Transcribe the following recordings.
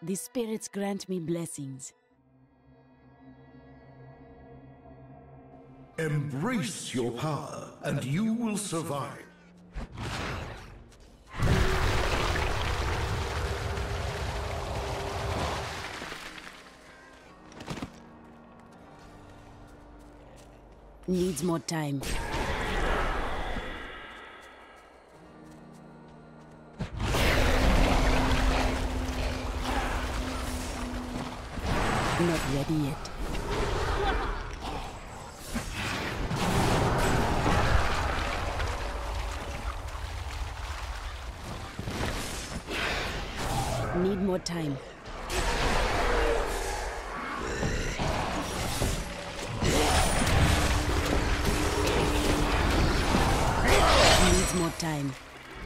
The spirits grant me blessings. Embrace your power, and you will survive. Needs more time. Not ready yet. Need more time. Needs more time.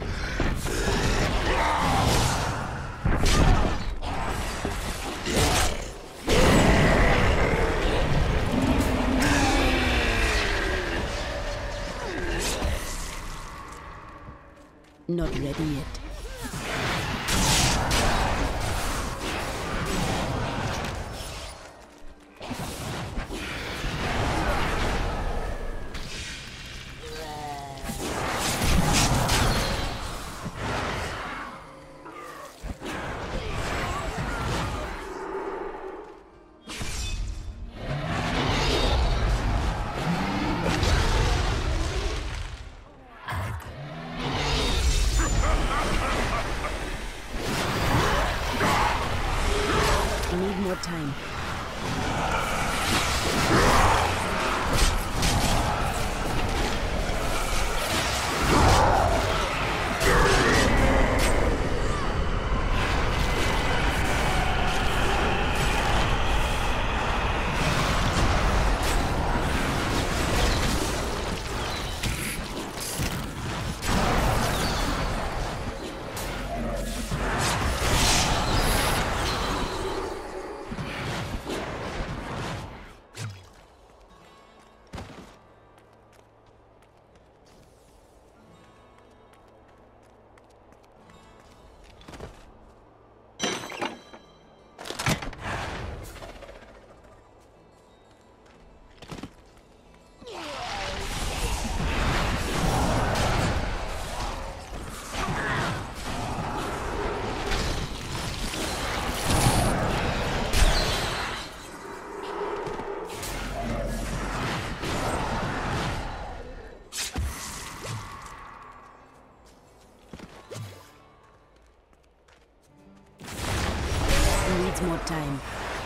Not ready yet. Need more time. Needs more time.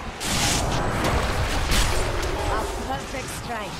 A perfect strike.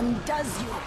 undoes you.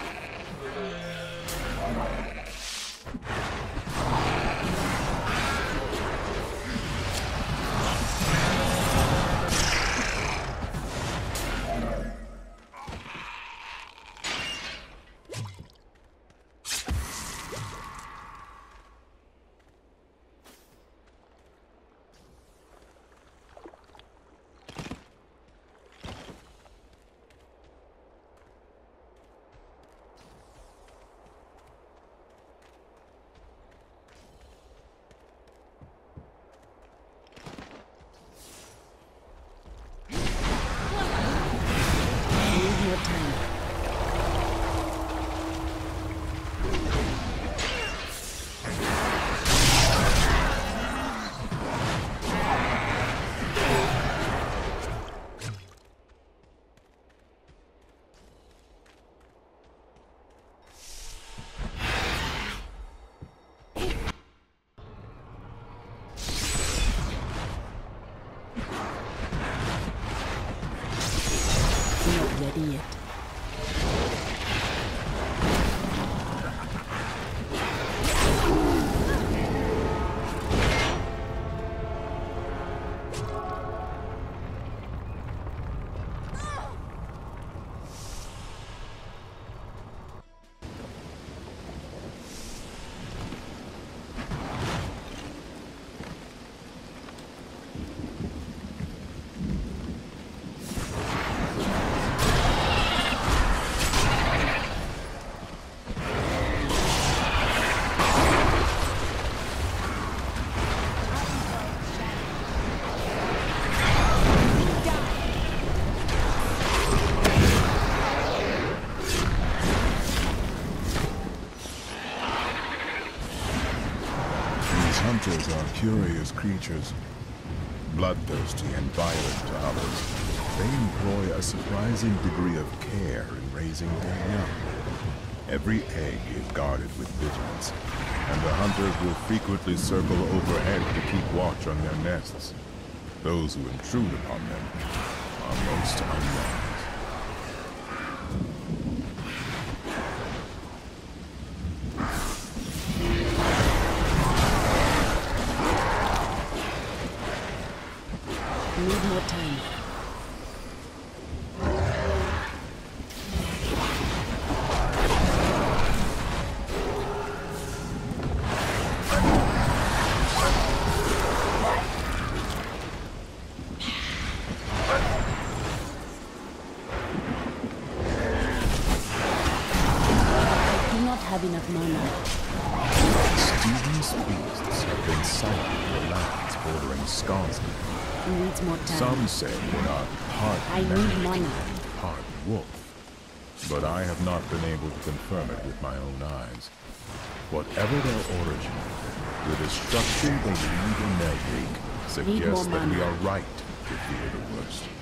Not ready yet. Hunters are curious creatures, bloodthirsty and violent to others. They employ a surprising degree of care in raising their young. Every egg is guarded with vigilance, and the hunters will frequently circle overhead to keep watch on their nests. Those who intrude upon them are most unwise. Need more time. I do not have enough mana. Stevens beasts have been sighted in the lands bordering Skarsgård. Needs more time. Some say they are part I man need mana. and part wolf, but I have not been able to confirm it with my own eyes. Whatever their origin, the destruction they lead in their wake suggests that we are right to fear the worst.